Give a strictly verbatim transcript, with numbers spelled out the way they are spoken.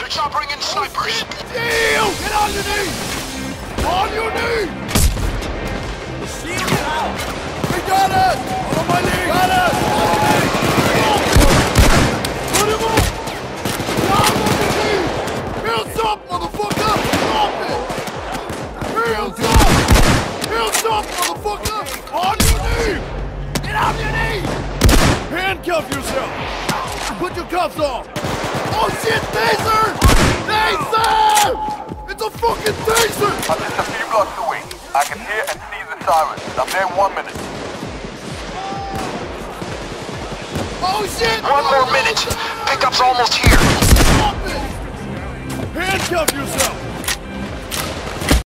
chopper in snipers! Deal! Get on your knees! On your knees! Shield out! We got it! On my knees! Got it! On me! Put him up! Down on your knees! Hands up, motherfucker! Drop it! Hands up! Hands up, motherfucker! On your knees! Get on your knees! Handcuff yourself! Put your cuffs on! Oh shit, taser! Taser! It's a fucking taser! I'm just a few blocks away. I can hear and see the sirens. I'm there in one minute. Oh shit! One more minute! Pickup's almost here! Stop it! Handcuff yourself!